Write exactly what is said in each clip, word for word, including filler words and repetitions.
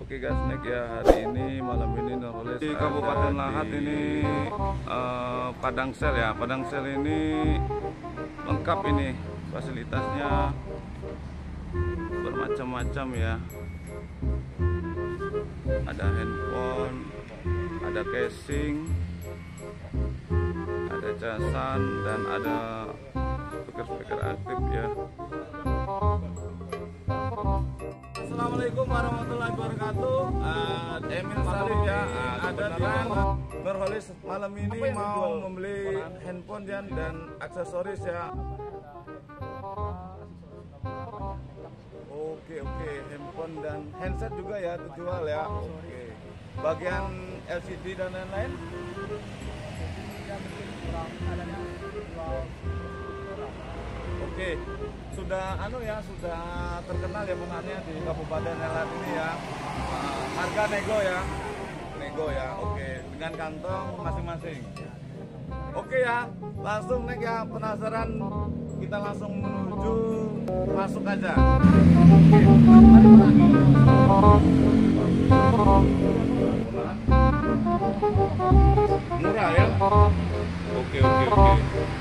Oke guys, Nek ya, hari ini malam ini Nurholis di Kabupaten Lahat ini uh, Padang Sel ya. Padang Sel ini lengkap ini fasilitasnya, bermacam-macam ya. Ada handphone, ada casing, ada casan, dan ada speaker-speaker aktif ya. Assalamualaikum warahmatullahi wabarakatuh. uh, Emil Salih ya, uh, ada di Nurholis malam ini mau membeli handphone dan, dan aksesoris ya. Oke oke, handphone dan handset juga ya dijual ya. Oke, bagian L C D dan lain-lain. Oke, sudah anu ya, sudah terkenal ya punannya di Kabupaten Lahat ini ya. Uh, harga nego ya, nego ya. Oke, dengan kantong masing-masing. Oke ya, langsung Nek ya, penasaran, kita langsung menuju masuk aja. Murah ya. Oke oke oke.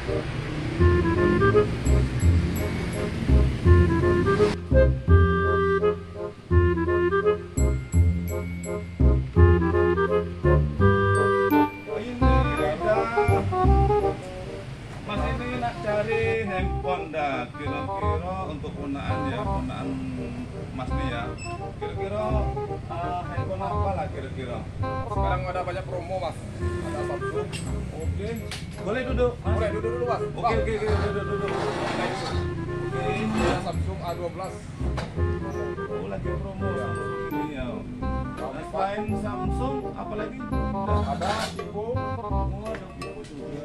Cari handphone dah, kira-kira untuk punaan ya, punaan Mas nih ya. Kira-kira uh, handphone apa lah kira-kira? Sekarang ada banyak promo Mas. Ada Samsung. Oke, boleh duduk? Mas? Boleh duduk dulu Mas. Oke oke oke, duduk duduk. Oke, ada Samsung A dua belas. Oh, lagi promo ya. Ini ya. Nah, selain Samsung, apa lagi? Ada Vivo. Oh, ada Vivo juga.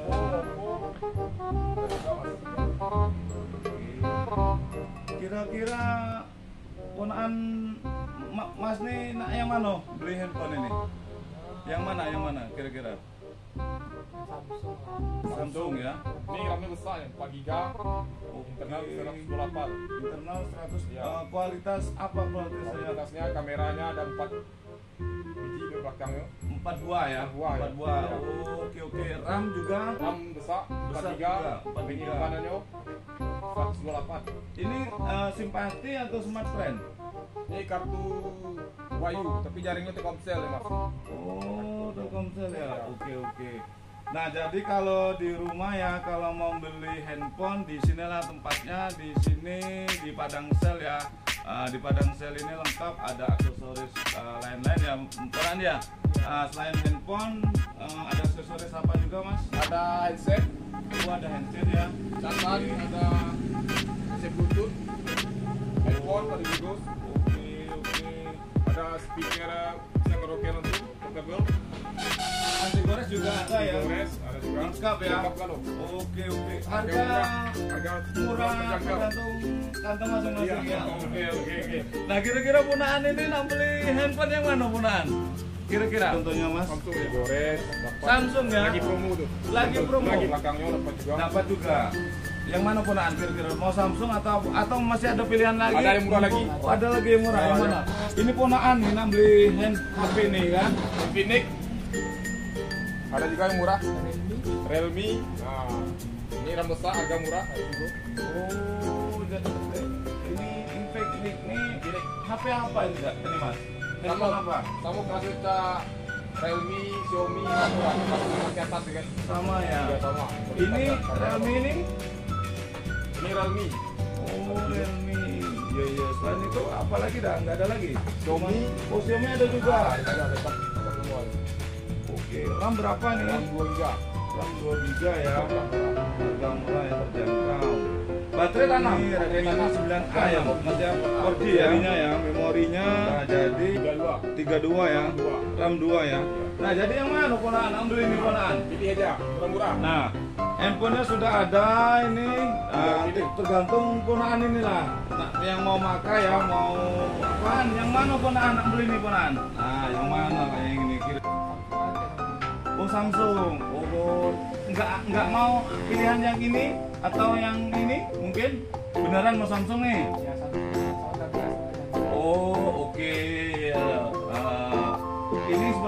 Kira-kira ponaan Mas nih nak yang mana beli handphone ini? Yang mana yang mana kira-kira? Samsung. Samsung ya. Ini RAM-nya besar ya, empat giga. Internal seratus dua puluh delapan. Internal seratus. Ya. Uh, kualitas apa kualitasnya? Kualitasnya kameranya ada empat biji di belakangnya. empat buah ya. empat buah. Ya. Oh, oke oke. RAM juga. RAM besar, empat giga. Ini depannya seratus dua puluh delapan. Ini uh, simpati atau smart friend? Ini kartu Wayu, tapi jaringnya Telkomsel ya Mas. Oh, Telkomsel ya. Oke oke. Nah, jadi kalau di rumah ya, kalau mau beli handphone, di sinilah tempatnya, di sini di Padang Sel ya. Uh, di Padang Sel ini lengkap, ada aksesoris uh, lain-lain ya, peran ya. Uh, selain handphone, uh, ada aksesoris apa juga Mas? Ada headset. Oh, ada handset ya. Casan, ada headset Bluetooth, iPhone, ada Windows. Oke oke. Ada speaker yang karaoke nanti, portable. Anti gores juga ada ya. Gores, ada juga. Lengkap ya. Lengkap kan loh. Oke oke. Harga Harga harga murah terjangkau. tergantung kantong masing-masing Iya. ya. Oke oke oke. Nah, kira-kira punaan ini nak beli handphone yang mana punaan? Kira-kira contohnya Mas? Samsung ya, gores. dapat. Samsung ya. Lagi promo tuh. Lagi promo. Lagi belakangnya dapat juga. Dapat juga. Yang mana punaan kira-kira? Mau Samsung atau atau masih ada pilihan lagi? Ada yang murah lagi. Oh, ada lagi yang murah. Yang mana? Ini punaan nih nak beli hand H P nih kan? Infinix. Ada juga yang murah. Realme. Nah, ini RAM besar, harga murah. Oh, jadi ini Infinix nih H P apa ini Kak? Ini Mas? Handphone apa? Sama kasusnya Realme, Xiaomi, murah. Kasus ke atas kan? Sama ya. Iya sama. Ini Realme ini? Ini Realme. Oh, Realme. Iya iya. Selain itu apa lagi dah? Nggak ada lagi. Xiaomi. Oh, Xiaomi ada juga. Ada ada tetap tetap semua. Oke. RAM berapa nih? RAM dua giga. RAM dua giga ya. Harga murah yang terjangkau. Baterai tanam. Ini Redmi sembilan A ya. Mas ya. empat G ya. Memorinya ya. Memorinya nah, jadi tiga puluh dua. tiga puluh dua ya. RAM dua ya. Nah, jadi yang mana ponaan? Ambil ini ponaan. Pilih aja, murah-murah. Nah, handphonenya sudah ada ini, uh, tergantung ponaan inilah. Nah, yang mau makai ya, mau apaan? Yang mana ponaan nak beli nih ponaan? Nah, yang mana kayak yang ini kira? Oh, Samsung. Oh, nggak nggak mau pilihan yang ini atau yang ini? Mungkin beneran mau Samsung nih? Oh, oke. Okay.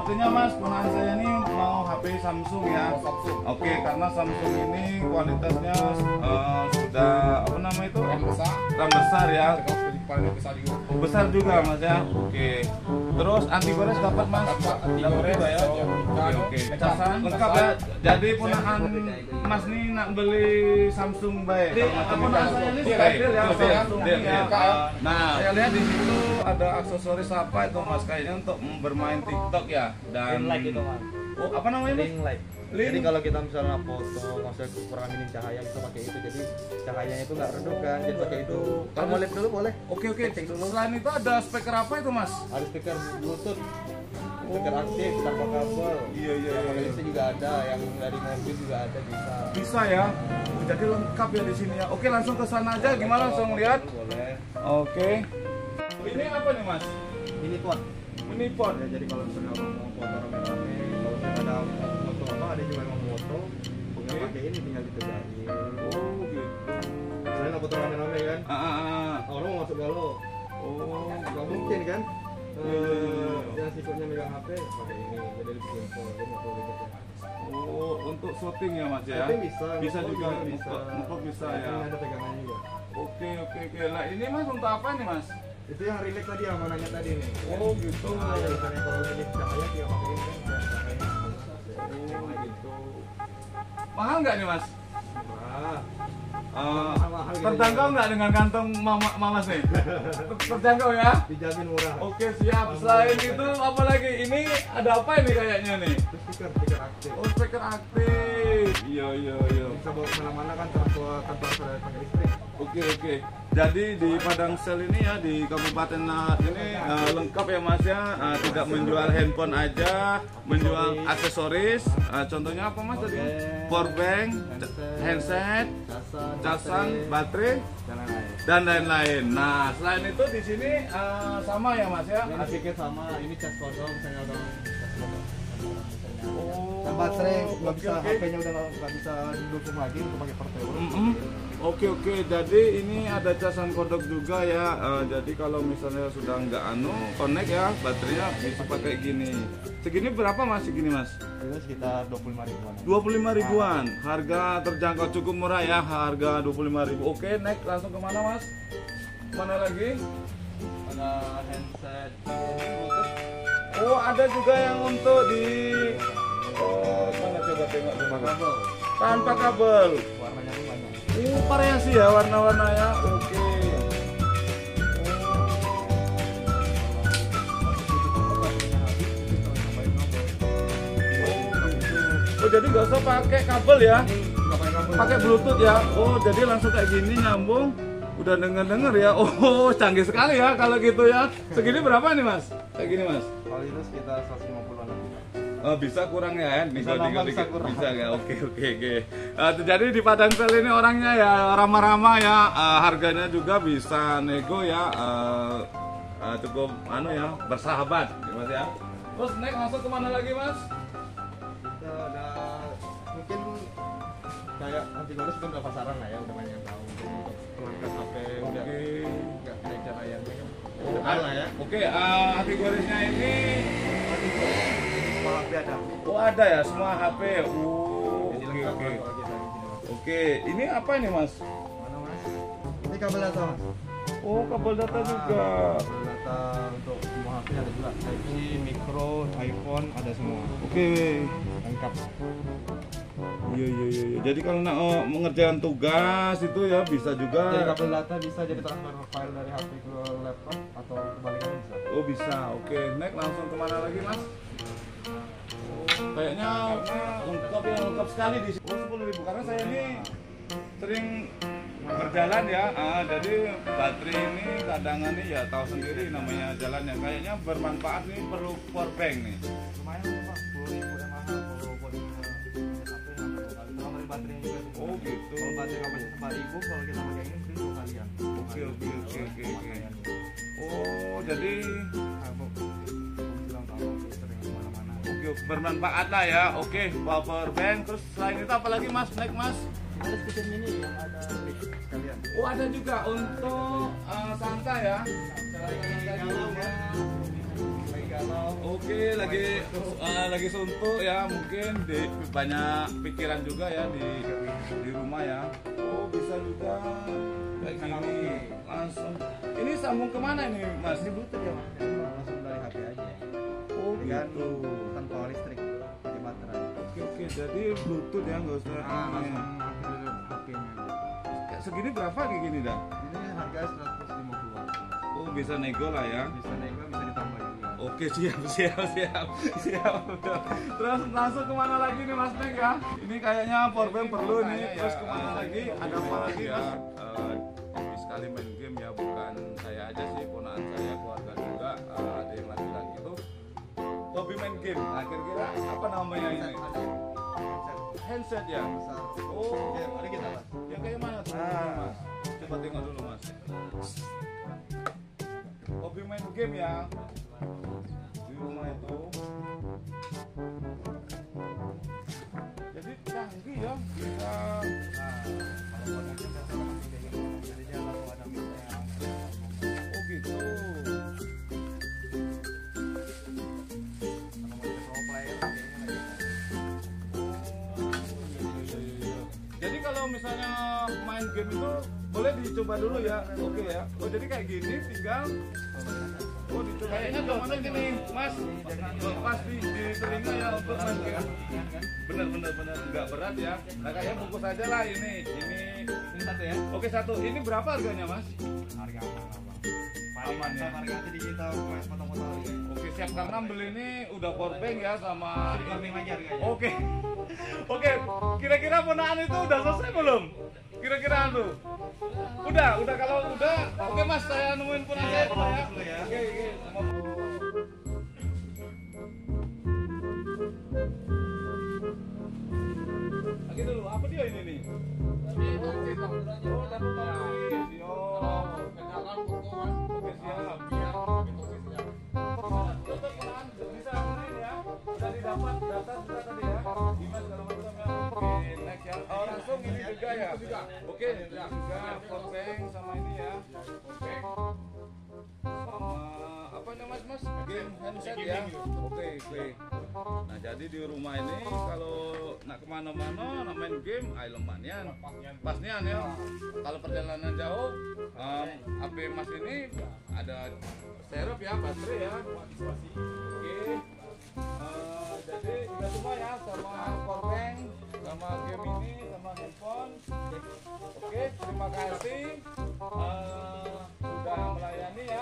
sepertinya Mas ponakan saya ini mau H P Samsung ya. Oh, Samsung. Oke, karena Samsung ini kualitasnya eh, sudah apa nama itu? RAM besar. RAM besar ya. Paling besar juga. Oh, besar juga Mas ya. Oke. Terus anti gores dapat Mas? Dapat anti Dapat gores, juga ya. ya. Oke, oke. Casan, Lengkap ya. Jadi ponakan Mas nih nak beli Samsung baik. Jadi ponakan saya ini Deal, steril ya. deal, Samsung deal, ya. deal. Nah, saya lihat di situ ada aksesoris apa itu Mas kayaknya untuk bermain TikTok ya. Dan Ring light itu Mas. Oh, apa namanya? Mas? Ring light. Ring. Jadi kalau kita misalnya foto, maksudnya kurang minim cahaya kita pakai itu. Jadi cahayanya itu nggak redup kan. Jadi pakai itu. Kalau mau lihat dulu boleh. Oke, oke. Cek dulu. Selain itu ada speaker apa itu Mas? Ada speaker Bluetooth, speaker aktif tanpa kabel. Iya, iya, Yang iya. pakai listrik juga ada, yang dari mobil juga ada bisa. Bisa ya. Jadi lengkap ya di sini ya. Oke, langsung ke sana aja. Gimana langsung lihat? Boleh. Oke. Ini apa nih Mas? Ini pot. Ini pot. Ya, jadi kalau misalnya abang mau foto rame-rame, kalau misalnya ada foto apa, ada juga yang mau foto, bukan Oke. pakai ini tinggal ditegarin. Oh gitu. Misalnya foto rame-rame kan, Ah, ah, ah. orang mau masuk galau. Oh. Gak mungkin kan? Iya, iya, iya. Yang sikutnya megang H P pakai ini, jadi lebih simpel, jadi nggak perlu ribet ya. Oh, untuk syuting ya Mas ya? Tapi bisa, Bisa ngepot juga, bisa. ngepot- ngepot bisa ya. Ini ada pegangannya juga. Oke, oke, oke. Nah, ini Mas untuk apa nih Mas? Itu yang relax tadi yang mau nanya tadi nih. Oh, gitu. Nah, yang misalnya kalau ini cahaya kita pakai ini kan biar cahayanya bagus. Oh, gitu. Mahal nggak nih Mas? Wah, Eh, Mahal gitu terjangkau ya. nggak dengan kantong mama, mamas nih? Ter- Terjangkau ya? dijamin murah. Oke siap. Selain itu apa lagi? Ini ada apa ini kayaknya nih? Itu speaker, speaker aktif. Oh speaker aktif. Iya iya iya. Bisa bawa kemana-mana kan tanpa tanpa sudah pakai listrik. Oke oke. Jadi di Padang Sel ini ya di Kabupaten Lahat ini eh, lengkap ya Mas ya. Eh, tidak menjual handphone aja, menjual aksesoris. Eh, contohnya apa Mas tadi? Powerbank, handset, Casan, casan, baterai, dan lain-lain. dan lain-lain. Nah selain itu di sini eh, sama ya Mas ya. Ini sedikit sama, ini cas kosong, misalnya udah cas kosong. Oh, Dan baterai nggak oke, bisa, oke. H P-nya udah nggak nggak bisa didukung lagi untuk pakai portable. Mm-mm. Oke oke, jadi ini ada casan kodok juga ya. Eh, jadi kalau misalnya sudah nggak anu connect ya, baterainya bisa pakai gini. Segini berapa Mas? Segini Mas? Itu sekitar dua puluh lima ribuan. dua puluh lima ribuan. Harga terjangkau cukup murah ya, harga dua puluh lima ribu. Oke, next langsung kemana Mas? Mana lagi? Ada handset Bluetooth. Oh, ada juga yang untuk di Oh, mana coba tengok dulu. Tanpa kabel. Tanpa kabel. Warnanya pun banyak. Oh, variasi ya warna-warna ya. Oke. Oh, jadi nggak usah pakai kabel ya? Pakai Bluetooth ya? Oh, jadi langsung kayak gini nyambung. Udah denger-denger ya? Oh, canggih sekali ya kalau gitu ya. Segini berapa nih Mas? Kayak gini Mas? Kalau itu sekitar seratus lima puluhan. Oh, bisa kurang ya? Bisa nambah, bisa kurang. Bisa ya? Oke, oke, oke. Eh, jadi di Padang Sel ini orangnya ya ramah-ramah ya. Eh, harganya juga bisa nego ya. Eh, eh, cukup anu ya, bersahabat ya, Mas ya. Terus naik langsung kemana lagi Mas? Kita ada mungkin kayak anti gores kan udah pasaran lah ya, udah banyak yang tahu. Untuk pelanggan H P udah Oke. nggak naik cahayanya kan. Oh, Udah lah ya. Oke, eh, anti goresnya ini Semua H P ada. oh ada ya semua H P. Oh, Jadi oke lengkap oke. kalau kita di sini, Mas. Oke, ini apa ini Mas? Mana Mas? Ini kabel data Mas. Oh, kabel data juga. Kabel data untuk semua H P ada juga. Type C, micro, iPhone ada semua. Oke. Lengkap. Iya iya iya. iya. Jadi kalau nak oh, mengerjakan tugas itu ya bisa juga. Jadi kabel data bisa jadi transfer file dari H P ke laptop atau kebalikannya bisa. Oh bisa. Oke. Next langsung kemana lagi Mas? Oh, kayaknya lengkap ya lengkap sekali di sini. Oh sepuluh ribu karena saya ini sering berjalan ya. Ah, jadi baterai ini cadangan nih ya tahu sendiri namanya jalan yang kayaknya bermanfaat nih perlu power bank nih. Lumayan tuh, Pak, sepuluh ribu yang mahal kalau buat H P atau kali. Kalau dari baterainya juga. Oh gitu. Kalau baterai kapasitas empat ribu, kalau kita pakai ini mungkin dua kalian. Oke oke oke oke oke. Oh jadi Aku bilang kalau sering kemana-mana. oke bermanfaat lah ya. Oke power bank terus selain itu apa lagi Mas? Next Mas? Ada speaker mini yang ada mic sekalian. Oh ada juga untuk uh, santai ya. Kalau mau galau. Oke, lagi eh, lagi suntuk ya, mungkin di, banyak pikiran juga ya di di rumah ya. Oh, bisa juga kayak gini. Langsung. Ini sambung kemana ini, Mas? Ini bluetooth ya, Mas. Jadi langsung dari H P aja. Oh, Dengan gitu. tanpa listrik, pakai baterai. Oke, oke. Jadi Bluetooth ya, nggak usah. Nah, ini. langsung aktif H P-nya. Kayak segini berapa kayak gini dah? Ini harga seratus lima puluh. Oh, bisa nego lah ya. Bisa nego, bisa ditambah juga. Oke, siap, siap, siap, siap. Terus langsung kemana lagi nih Mas Neng ya? Ini kayaknya powerbank perlu nih. Terus kemana lagi? Ada apa lagi ya, Mas? eh, hobi sekali main game ya, bukan saya aja sih, ponakan saya, keluarga juga, eh, ada yang laki-laki itu Hobi main game. Nah, kira-kira apa namanya ini? Ada handset Handset ya? besar. Oh. Ya, mari kita Mas. Yang kayak mana tuh? Nah. Mas? Coba tengok dulu Mas. Hobi main game ya? Di rumah itu. Jadi canggih ya, bisa. Nah, kalau mau game saya sama kayak gini. Jadinya langsung ada mic-nya. Oh gitu. Kalau mau jadi pro player kayaknya lagi. Jadi kalau misalnya main game itu boleh dicoba dulu ya, oke ya. Oh jadi kayak gini tinggal, oh dicoba. Kayaknya gimana gini, Mas? Lepas di, di telinga ya untuk main game. Bener bener bener, nggak berat ya. Nah kayaknya bungkus aja lah ini, ini. Ini satu ya. Oke satu, ini berapa harganya Mas? Harga aman apa? Aman ya. Harga nanti digital foto-foto harga. Oke siap, karena beli ini udah powerbank ya sama. Diklaim aja harganya. Oke, oke. Kira-kira ponakan itu udah selesai belum? Kira-kira tuh. Udah, udah kalau udah. Oke Mas, saya nemuin ponakan saya dulu ya. Dulu ya. Oke, oke. Lagi dulu, apa dia ini nih? Oh, dapat topis. Yo. Oke siap. Untuk ponakan bisa main ya. Udah didapat data sudah tadi ya. Dimas kalau macam ya. Oke, next ya. Oh, langsung ini juga ya. Oke, juga powerbank sama ini ya. Oke. Sama apa namanya Mas Mas? Game handset ya. Oke, oke. Nah jadi di rumah ini kalau nak kemana-mana, nak main game, ayo lemanian, pasnian ya. Kalau perjalanan jauh, um, H P Mas ini ada serep ya, baterai ya. Oke. Uh, jadi udah semua ya, sama powerbank, sama game ini, sama handphone. Oke, terima kasih uh, sudah melayani ya.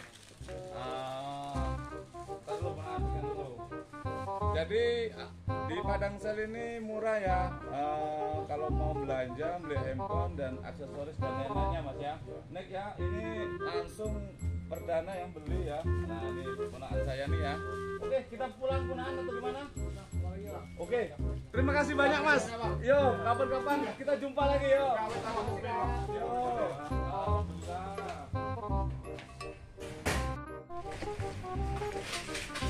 Uh, Taruh perhatikan dulu. Jadi di Padang Sel ini murah ya. Uh, kalau mau belanja, beli handphone dan aksesoris dan lain-lainnya Mas ya. Nek ya, ini langsung perdana yang beli ya. Nah ini ponakan saya nih ya. Oke, kita pulang ponakan atau gimana? Oke, terima kasih banyak Mas. Yo, kapan-kapan kita jumpa lagi yo. Yo, alhamdulillah.